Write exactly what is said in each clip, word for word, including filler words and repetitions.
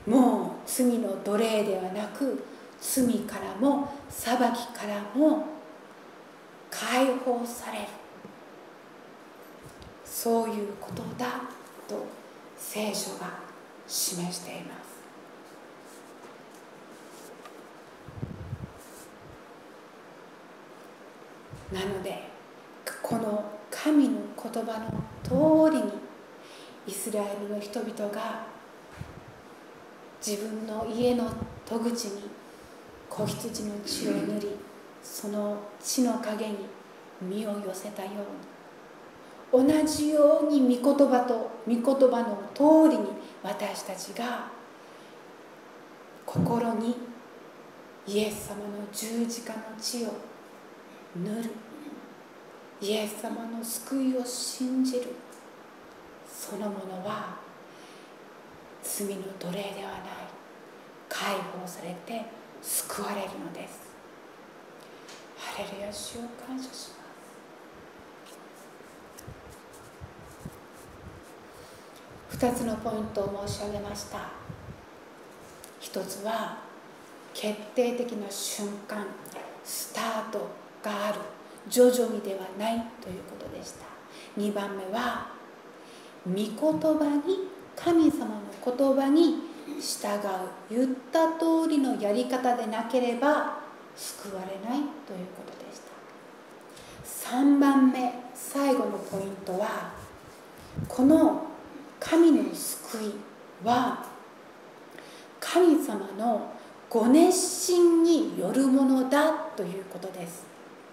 もう罪の奴隷ではなく、罪からも裁きからも解放される、そういうことだと聖書が示しています。なのでこの神の言葉の通りにイスラエルの人々が自分の家の戸口に子羊の血を塗り、その血の陰に身を寄せたように、同じように御言葉と御言葉の通りに私たちが心にイエス様の十字架の血を塗る、イエス様の救いを信じる、そのものは罪の奴隷ではない、解放されて救われるのです。ハレルヤ、主を感謝します。二つのポイントを申し上げました。一つは決定的な瞬間、スタートがある、徐々にではないということでした。二番目は御言葉に、神様の言葉に従う、言った通りのやり方でなければ救われないということでした。三番目、最後のポイントは、この神の救いは神様のご熱心によるものだということです。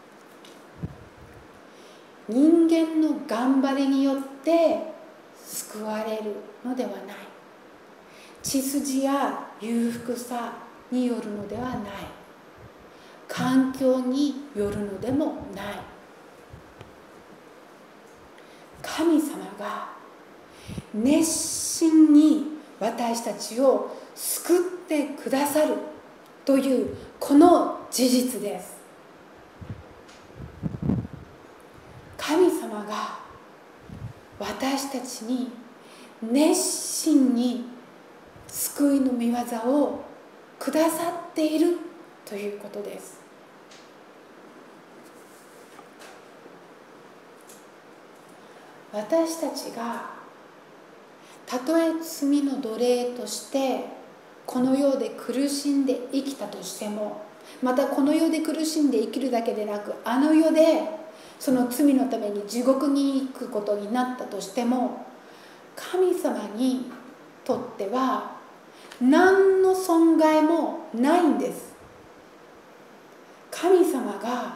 人間の頑張りによって救われるのではない、血筋や裕福さによるのではない、環境によるのでもない。神様が熱心に私たちを救ってくださるというこの事実です。神様が私たちに熱心に救いの御業をくださっているということです。私たちがたとえ罪の奴隷としてこの世で苦しんで生きたとしても、またこの世で苦しんで生きるだけでなく、あの世でその罪のために地獄に行くことになったとしても、神様にとっては何の損害もないんです。神様が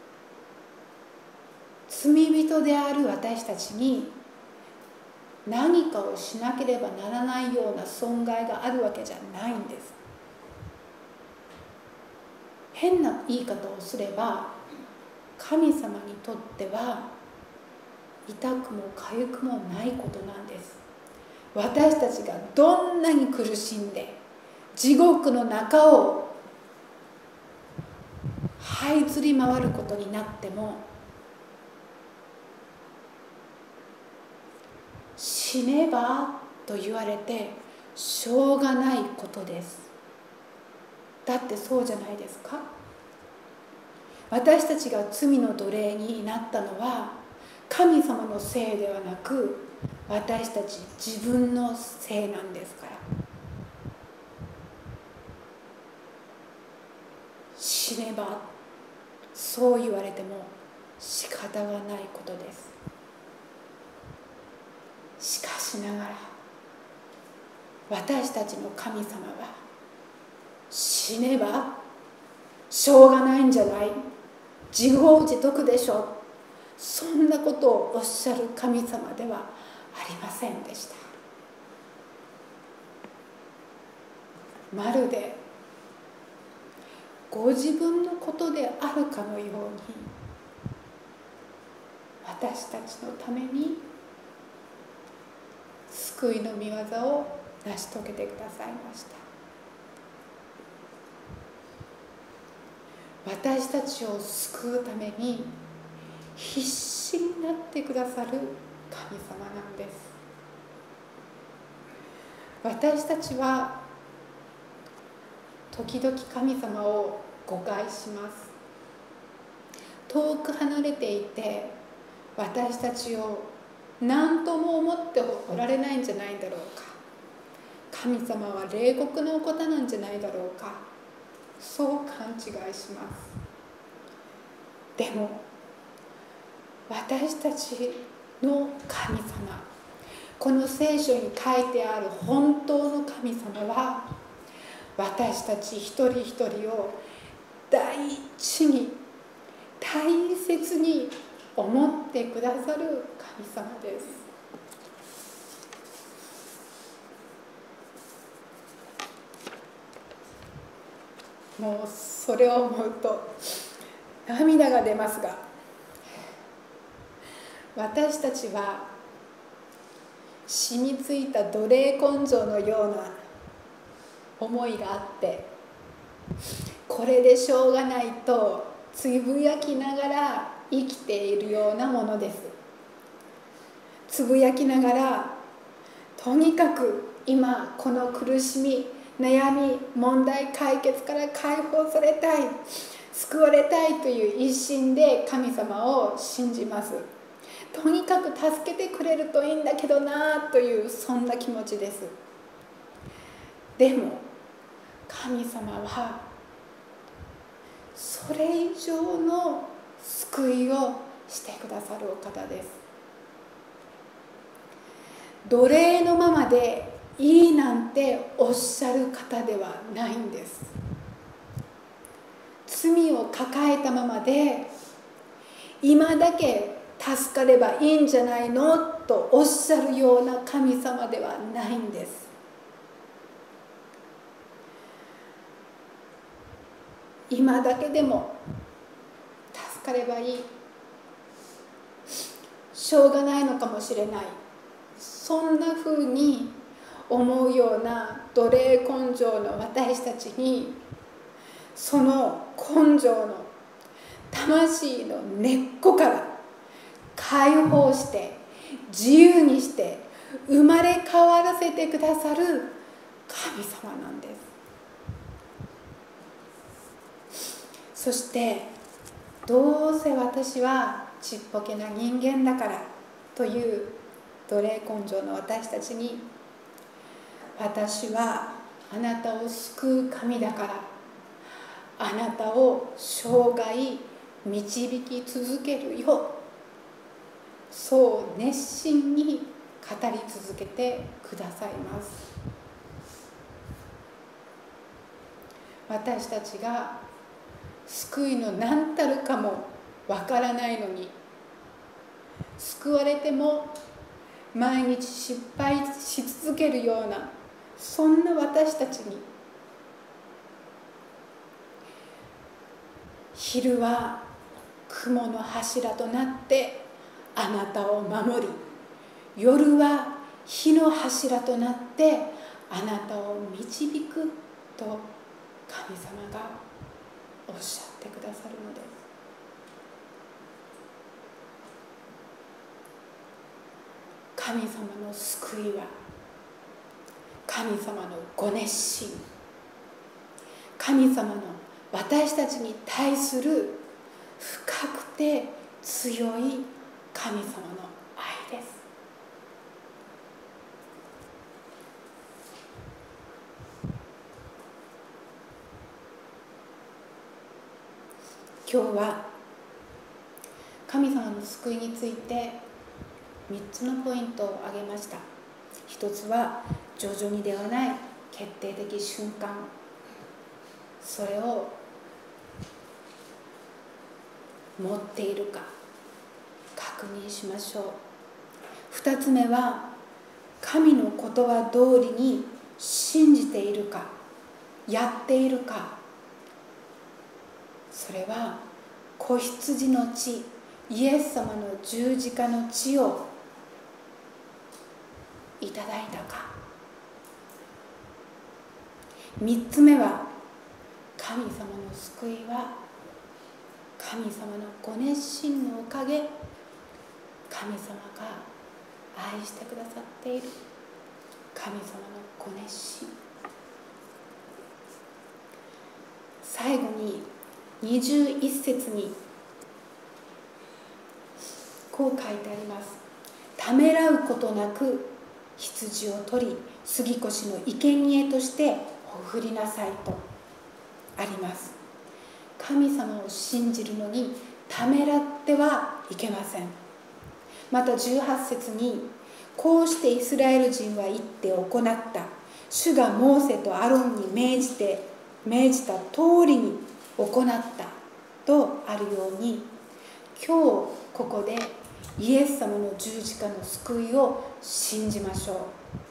罪人である私たちに何かをしなければならないような損害があるわけじゃないんです。変な言い方をすれば、神様にとっては痛くも痒くもないことなんです。私たちがどんなに苦しんで地獄の中を這いずり回ることになっても、死ねばと言われてしょうがないことです。だってそうじゃないですか。私たちが罪の奴隷になったのは神様のせいではなく、私たち自分のせいなんですから。死ねばそう言われても仕方がないことです。しかしながら私たちの神様は、死ねばしょうがないんじゃない、自業自得でしょ、そんなことをおっしゃる神様ではありませんでした。まるでご自分のことであるかのように、私たちのために救いの御業を成し遂げてくださいました。私たちを救うために必死になってくださる神様なんです。私たちは時々神様を誤解します。遠く離れていて私たちを何とも思っておられないんじゃないだろうか。神様は冷酷なお方なんじゃないだろうか。そう勘違いします。でも私たちの神様、この聖書に書いてある本当の神様は、私たち一人一人を第一に大切に思ってくださる神様です。もうそれを思うと涙が出ますが、私たちは染みついた奴隷根性のような思いがあって、これでしょうがないとつぶやきながら生きているようなものです。つぶやきながら、とにかく今この苦しみ、悩み、問題解決から解放されたい、救われたいという一心で神様を信じます。とにかく助けてくれるといいんだけどなという、そんな気持ちです。でも神様はそれ以上の救いをしてくださるお方です。奴隷のままでいいなんておっしゃる方ではないんです。罪を抱えたままで今だけ助かればいいんじゃないのとおっしゃるような神様ではないんです。今だけでも助かればいい、しょうがないのかもしれない、そんなふうに思うような奴隷根性の私たちに、その根性の魂の根っこから解放して自由にして生まれ変わらせてくださる神様なんです。そしてどうせ私はちっぽけな人間だからという奴隷根性の私たちに、私はあなたを救う神だから、あなたを生涯導き続けるよ、そう熱心に語り続けてくださいます。私たちが救いの何たるかもわからないのに、救われても毎日失敗し続けるような、そんな私たちに、昼は雲の柱となってあなたを守り、夜は火の柱となってあなたを導くと神様がおっしゃってくださるのです。神様の救いは、神様のご熱心、神様の私たちに対する深くて強い神様の愛です。今日は神様の救いについてみっつのポイントを挙げました。一つは徐々にではない決定的瞬間、それを持っているか確認しましょう。二つ目は神の言葉通りに信じているか、やっているか。それは子羊の血、イエス様の十字架の血をいただいたか。三つ目は神様の救いは神様のご熱心のおかげ、神様が愛してくださっている神様のご熱心。 最後ににじゅういっ節にこう書いてあります。ためらうことなく羊を取り、杉越の生贄としてほふりなさいとあります。神様を信じるのにためらってはいけません。またじゅうはち節に、こうしてイスラエル人は言って行った。主がモーセとアロンに命じて命じた通りに行ったとあるように、今日ここでイエス様の十字架の救いを信じましょう。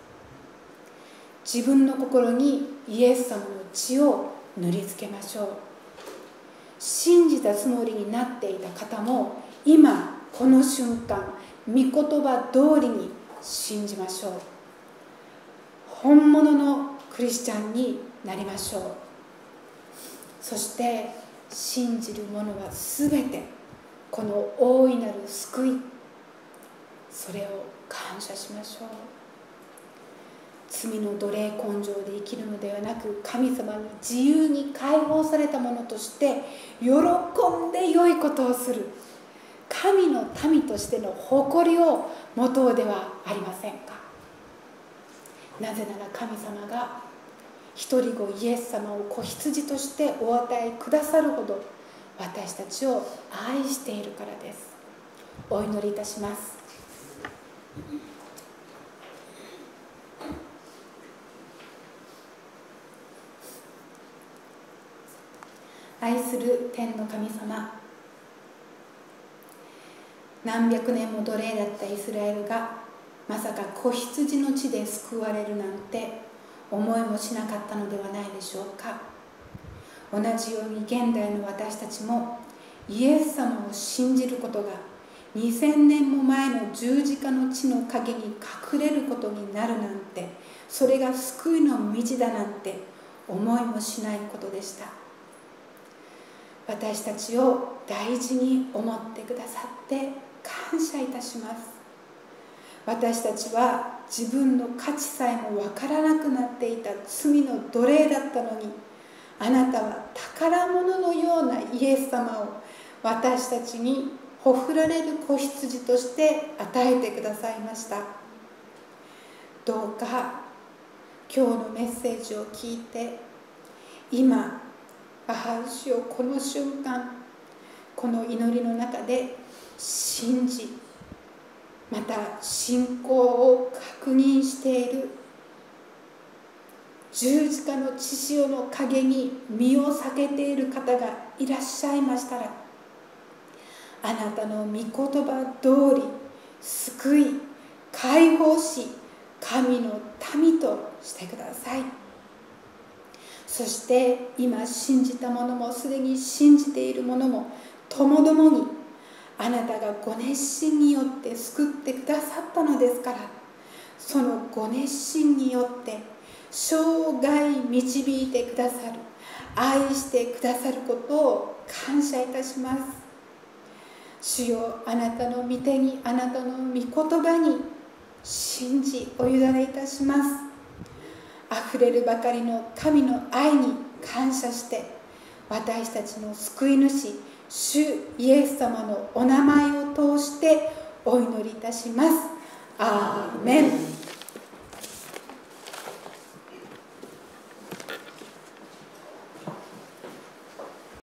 自分の心にイエス様の血を塗りつけましょう。信じたつもりになっていた方も今この瞬間、御言葉通りに信じましょう。本物のクリスチャンになりましょう。そして信じる者はすべてこの大いなる救い、それを感謝しましょう。罪の奴隷根性で生きるのではなく、神様に自由に解放された者として喜んで良いことをする神の民としての誇りを持とうではありませんか。なぜなら神様が一人子イエス様を子羊としてお与えくださるほど私たちを愛しているからです。お祈りいたします。愛する天の神様、何百年も奴隷だったイスラエルがまさか子羊の血で救われるなんて思いもしなかったのではないでしょうか。同じように現代の私たちもイエス様を信じることがにせんねんも前の十字架の血の陰に隠れることになるなんて、それが救いの道だなんて思いもしないことでした。私たちを大事に思ってくださって感謝いたします。私たちは自分の価値さえもわからなくなっていた罪の奴隷だったのに、あなたは宝物のようなイエス様を私たちにほふられる子羊として与えてくださいました。どうか今日のメッセージを聞いて、今ああ主よ、この瞬間この祈りの中で信じ、また信仰を確認している、十字架の血潮の陰に身を避けている方がいらっしゃいましたら、あなたの御言葉通り救い解放し、神の民としてください。そして今信じた者も、すでに信じている者もともどもにあなたがご熱心によって救ってくださったのですから、そのご熱心によって生涯導いてくださる、愛してくださることを感謝いたします。主よ、あなたの御手に、あなたの御言葉に信じお委ねいたします。あふれるばかりの神の愛に感謝して、私たちの救い主主イエス様のお名前を通してお祈りいたします。アーメン。